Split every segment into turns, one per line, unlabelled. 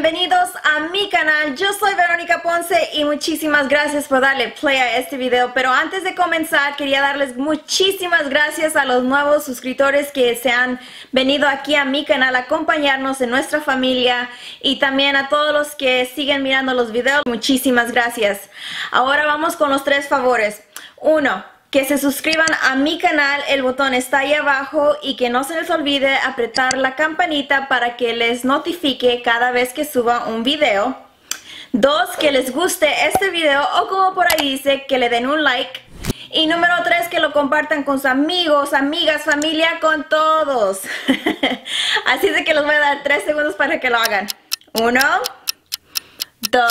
bienvenidos a mi canal. Yo soy Verónica Ponce y muchísimas gracias por darle play a este video. Pero antes de comenzar quería darles muchísimas gracias a los nuevos suscriptores que se han venido aquí a mi canal a acompañarnos en nuestra familia, y también a todos los que siguen mirando los videos. Muchísimas gracias. Ahora vamos con los 3 favores. 1. Que se suscriban a mi canal, el botón está ahí abajo, y que no se les olvide apretar la campanita para que les notifique cada vez que suba un video. 2. Que les guste este video, o como por ahí dice, que le den un like. Y número 3, que lo compartan con sus amigos, amigas, familia, con todos. Así es de que les voy a dar 3 segundos para que lo hagan. 1, 2,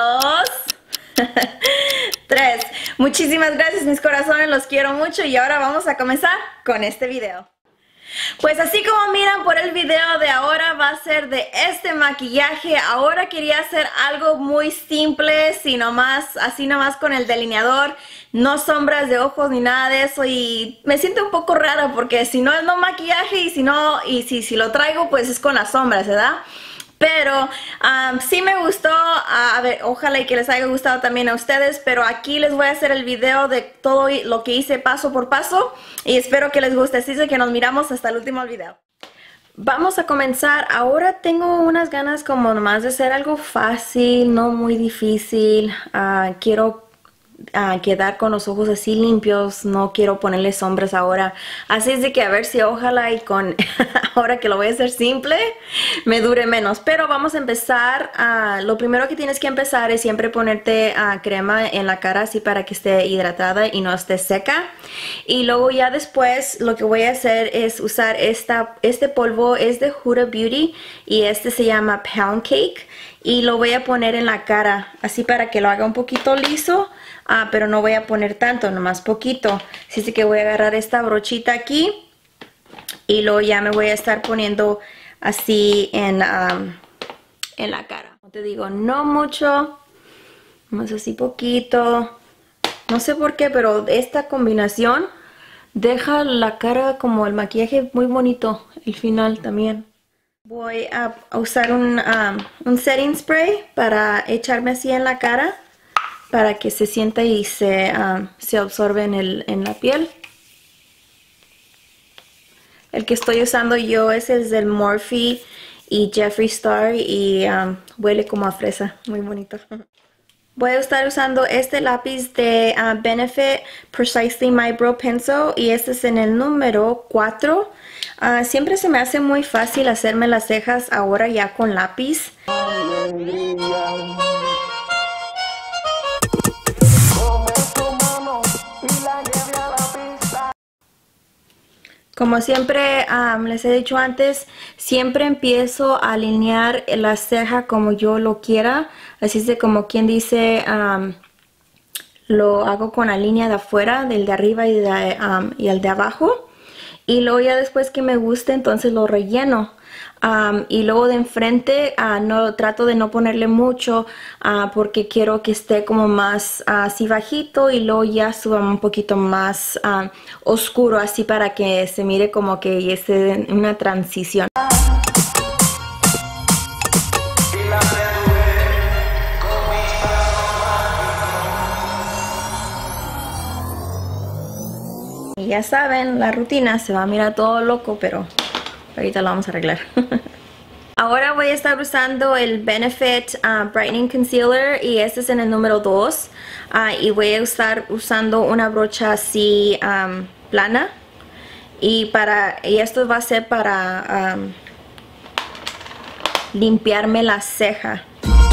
3. Muchísimas gracias, mis corazones, los quiero mucho, y ahora vamos a comenzar con este video. Pues así como miran por el video de ahora, va a ser de este maquillaje. Ahora quería hacer algo muy simple, así nomás con el delineador, no sombras de ojos ni nada de eso, y me siento un poco rara porque si no es no maquillaje, y si lo traigo pues es con las sombras, ¿verdad? Pero sí me gustó, a ver, ojalá y que les haya gustado también a ustedes. Pero aquí les voy a hacer el video de todo lo que hice paso por paso, y espero que les guste. Así es que nos miramos hasta el último video. Vamos a comenzar. Ahora tengo unas ganas como nomás de hacer algo fácil, no muy difícil. Quiero quedar con los ojos así limpios, no quiero ponerle sombras ahora. Así es de que a ver si ojalá y con ahora que lo voy a hacer simple me dure menos. Pero vamos a empezar. Lo primero que tienes que empezar es siempre ponerte crema en la cara, así para que esté hidratada y no esté seca. Y luego ya después lo que voy a hacer es usar este polvo. Es de Huda Beauty y este se llama Pound Cake, y lo voy a poner en la cara así para que lo haga un poquito liso. Pero no voy a poner tanto, nomás poquito. Así que voy a agarrar esta brochita aquí, y luego ya me voy a estar poniendo así en la cara. Como te digo, no mucho, más así poquito. No sé por qué, pero esta combinación deja la cara como el maquillaje muy bonito. El final también. Voy a usar un setting spray para echarme así en la cara, para que se sienta y se absorbe en la piel. El que estoy usando yo es el del Morphe y Jeffree Star, y huele como a fresa, muy bonito. Voy a estar usando este lápiz de Benefit Precisely My Brow Pencil, y este es en el número 4. Siempre se me hace muy fácil hacerme las cejas ahora ya con lápiz. Como siempre les he dicho antes, siempre empiezo a alinear la ceja como yo lo quiera. Así es de como quien dice, lo hago con la línea de afuera, del de arriba y el de abajo. Y luego ya después que me guste, entonces lo relleno. Y luego de enfrente trato de no ponerle mucho, porque quiero que esté como más así bajito, y luego ya suba un poquito más oscuro, así para que se mire como que esté en una transición. Y ya saben, la rutina se va a mirar todo loco, pero ahorita lo vamos a arreglar. Ahora voy a estar usando el Benefit Brightening Concealer, y este es en el número 2. Y voy a estar usando una brocha así plana. Y esto va a ser para limpiarme la ceja.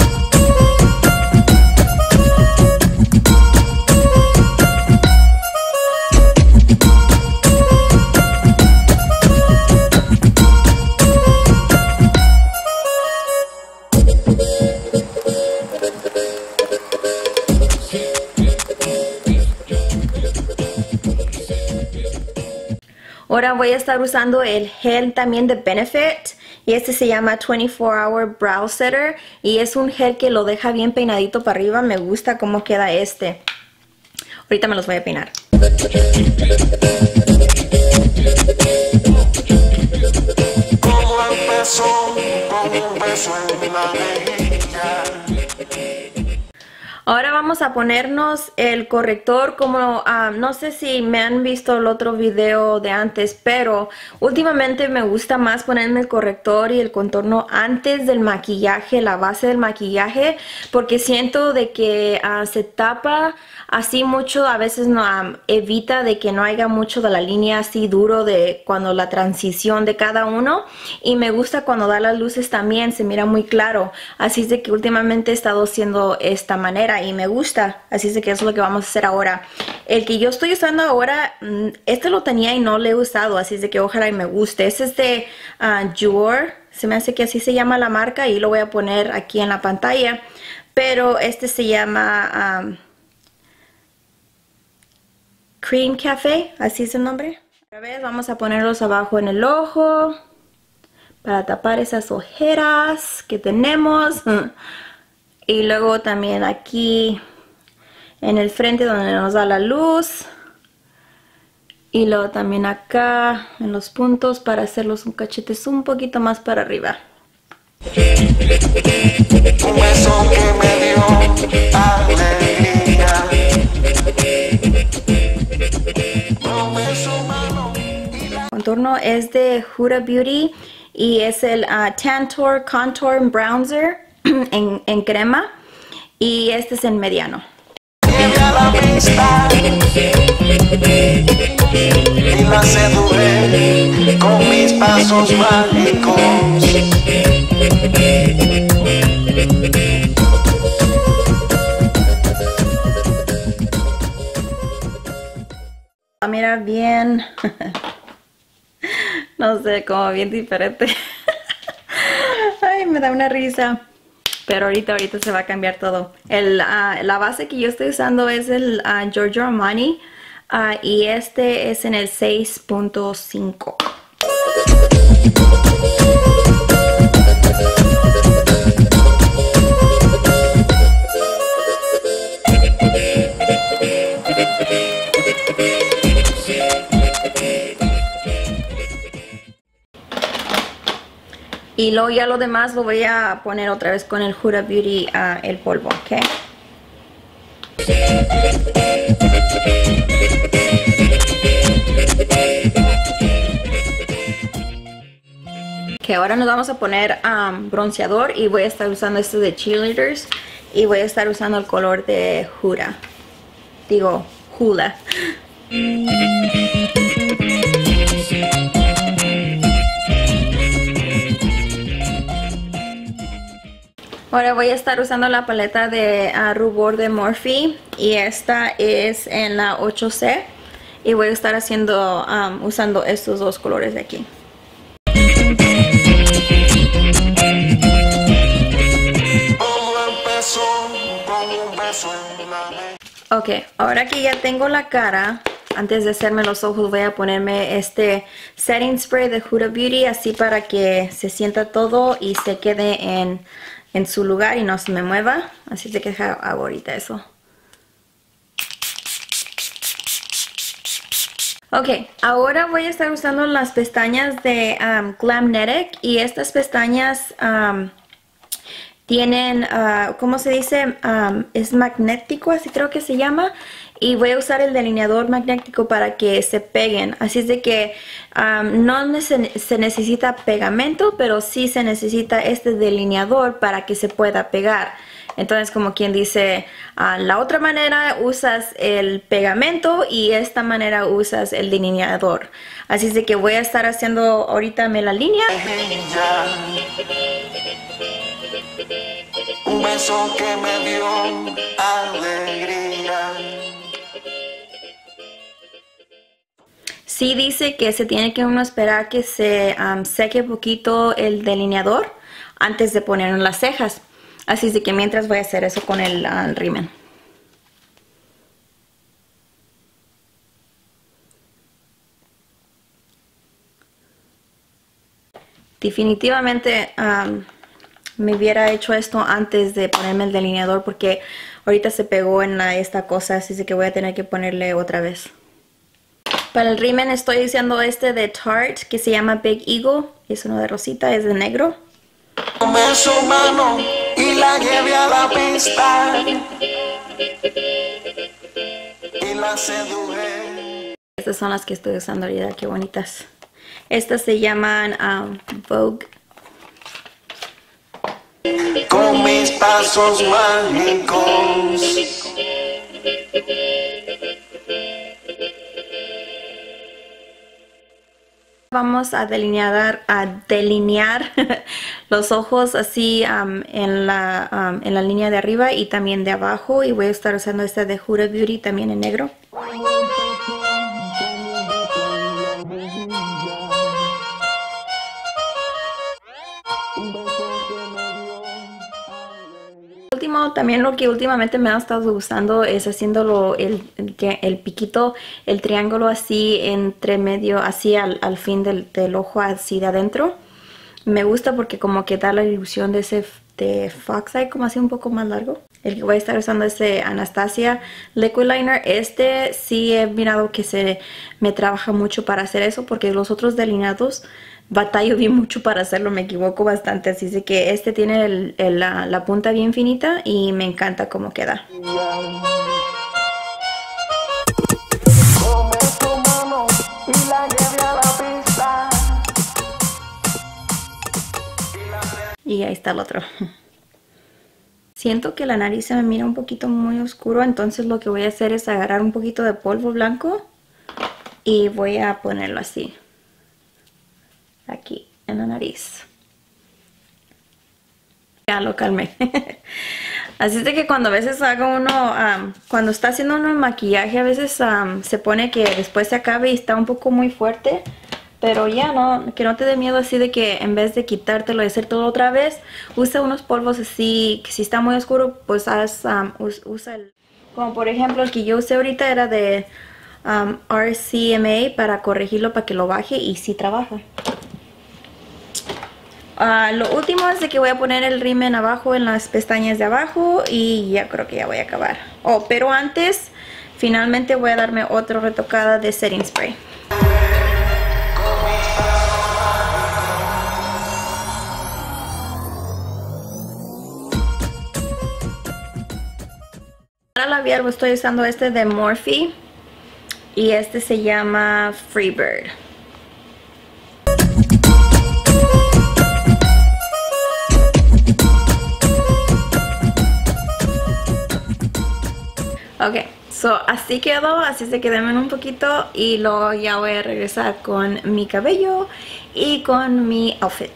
Ahora voy a estar usando el gel también de Benefit, y este se llama 24-Hour Brow Setter, y es un gel que lo deja bien peinadito para arriba. Me gusta cómo queda este. Ahorita me los voy a peinar. ¿Cómo
empezó con un beso en la mejilla.
Ahora vamos a ponernos el corrector como, no sé si me han visto el otro video de antes, pero últimamente me gusta más ponerme el corrector y el contorno antes del maquillaje, la base del maquillaje, porque siento de que se tapa así mucho, a veces no, evita de que no haya mucho de la línea así duro de cuando la transición de cada uno, y me gusta cuando da las luces también, se mira muy claro, así es de que últimamente he estado haciendo esta manera y me gusta, así es de que eso es lo que vamos a hacer ahora. El que yo estoy usando ahora, este lo tenía y no lo he usado, así es de que ojalá y me guste. Este es de Dior, se me hace que así se llama la marca y lo voy a poner aquí en la pantalla, pero este se llama Cream Café, así es el nombre. Otra vez vamos a ponerlos abajo en el ojo para tapar esas ojeras que tenemos. Y luego también aquí en el frente donde nos da la luz. Y luego también acá en los puntos para hacerlos un cachetes un poquito más para arriba.
Un beso que me dio alegría. Un beso malo.
El contorno es de Huda Beauty y es el Tantor Contour Bronzer en crema, y este es en mediano.
Llega la amistad y la seduje con mis pasos mágicos.
Va a mirar bien, no sé, como bien diferente. Ay, me da una risa. Pero ahorita se va a cambiar todo. La base que yo estoy usando es el Giorgio Armani y este es en el 6.5. Y luego ya lo demás lo voy a poner otra vez con el Huda Beauty, el polvo, ¿ok? Ok, ahora nos vamos a poner bronceador y voy a estar usando este de Cheerleaders y voy a estar usando el color de Huda. Digo, Hula. Ahora voy a estar usando la paleta de rubor de Morphe y esta es en la 8C y voy a estar haciendo usando estos dos colores de aquí. Ok, ahora que ya tengo la cara, antes de hacerme los ojos voy a ponerme este setting spray de Huda Beauty, así para que se sienta todo y se quede en su lugar y no se me mueva. Así de que hago ahorita eso. Ok, ahora voy a estar usando las pestañas de Glamnetic y estas pestañas tienen, ¿cómo se dice? Es magnético, así creo que se llama. Y voy a usar el delineador magnético para que se peguen. Así es de que no se necesita pegamento, pero sí se necesita este delineador para que se pueda pegar. Entonces, como quien dice, la otra manera usas el pegamento y esta manera usas el delineador. Así es de que voy a estar haciendo ahorita la línea.
Un beso que me dio alegría.
Sí dice que se tiene que uno esperar que se seque un poquito el delineador antes de poner en las cejas. Así es de que mientras voy a hacer eso con el rímel. Definitivamente me hubiera hecho esto antes de ponerme el delineador porque ahorita se pegó en esta cosa, así es de que voy a tener que ponerle otra vez. Para el rímel estoy usando este de Tarte que se llama Big Eagle. Es uno de rosita, es de negro.
Tomé su mano y la llevé a la pista y la seduje.
Estas son las que estoy usando ahorita, qué bonitas. Estas se llaman Vogue.
Con mis pasos mágicos.
Vamos a delinear los ojos así en la línea de arriba y también de abajo. Y voy a estar usando esta de Huda Beauty también en negro. También lo que últimamente me ha estado gustando es haciéndolo el piquito, el triángulo así entre medio, así al fin del ojo, así de adentro. Me gusta porque como que da la ilusión de Fox Eye, como así un poco más largo. El que voy a estar usando es de Anastasia Liquid Liner. Este sí he mirado que me trabaja mucho para hacer eso, porque los otros delineados batallo bien mucho para hacerlo, me equivoco bastante, así de que este tiene la punta bien finita y me encanta cómo queda. Y ahí está el otro. Siento que la nariz se me mira un poquito muy oscuro, entonces lo que voy a hacer es agarrar un poquito de polvo blanco y voy a ponerlo así. Aquí en la nariz. Ya lo calmé. Así es de que cuando a veces hago uno, cuando está haciendo uno el maquillaje, a veces se pone que después se acabe y está un poco muy fuerte. Pero ya no, que no te dé miedo así de que en vez de quitártelo y hacer todo otra vez, usa unos polvos así, que si está muy oscuro, pues usa el... Como por ejemplo el que yo usé ahorita era de RCMA para corregirlo, para que lo baje y sí trabaja. Lo último es de que voy a poner el rímel abajo en las pestañas de abajo y ya creo que ya voy a acabar. Pero antes, finalmente voy a darme otra retocada de setting spray. Para labial estoy usando este de Morphe y este se llama Freebird. Ok, así quedó, así se quedó en un poquito y luego ya voy a regresar con mi cabello y con mi outfit.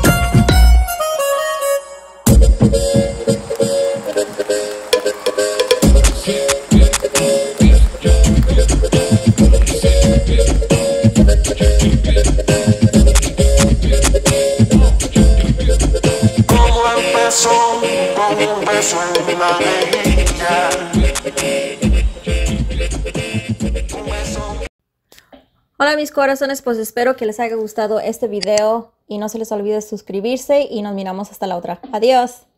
Todo empezó con un beso en la mejilla.
Hola mis corazones, pues espero que les haya gustado este video y no se les olvide suscribirse y nos miramos hasta la otra. Adiós.